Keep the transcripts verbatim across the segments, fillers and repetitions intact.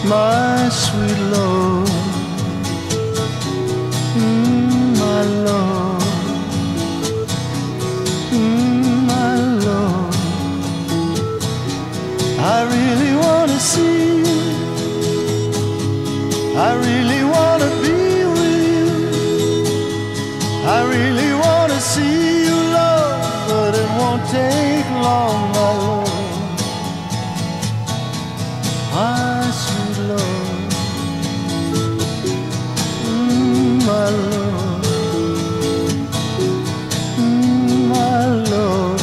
my sweet Lord, mm, my Lord, mm, my Lord. I really want to see you, I really want to be with you, I really want to see you, Lord, but it won't take long, my Lord, my sweet Lord, mm, my Lord, mm, my Lord.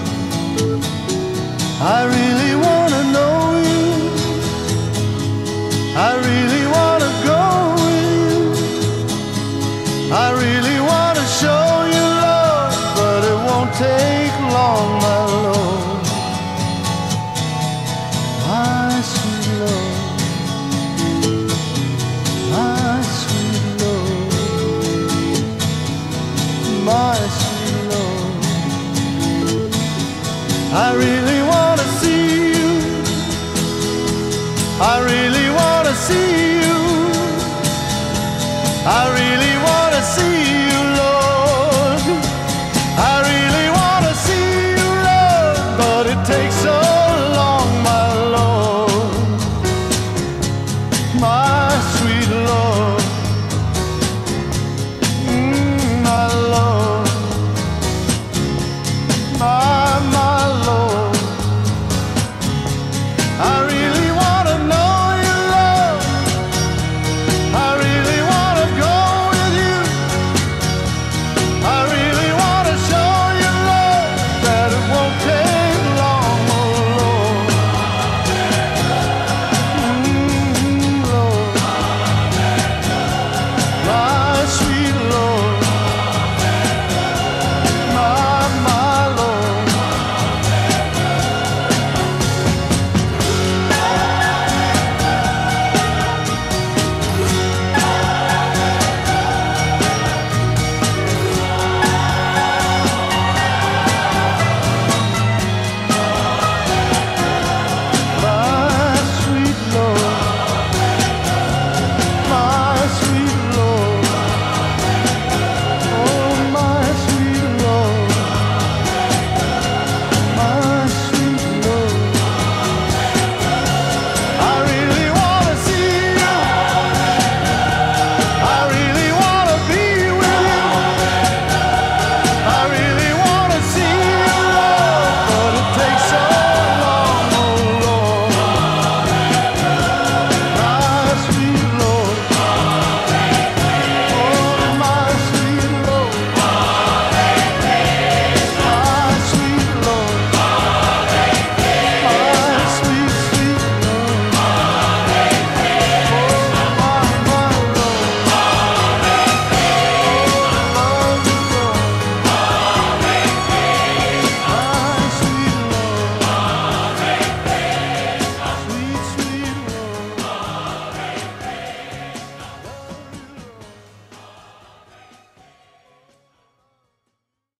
I really want to know you, I really want to go with you, I really want to show you love, but it won't take long, my Lord, my sweet Lord, my sweet Lord, my sweet Lord. I really want to see you, I really want to see you, I really want to see you, Lord, I really want to see you, Lord, but it takes so long, my Lord, my sweet Lord, mm, my Lord, my, my Lord, I really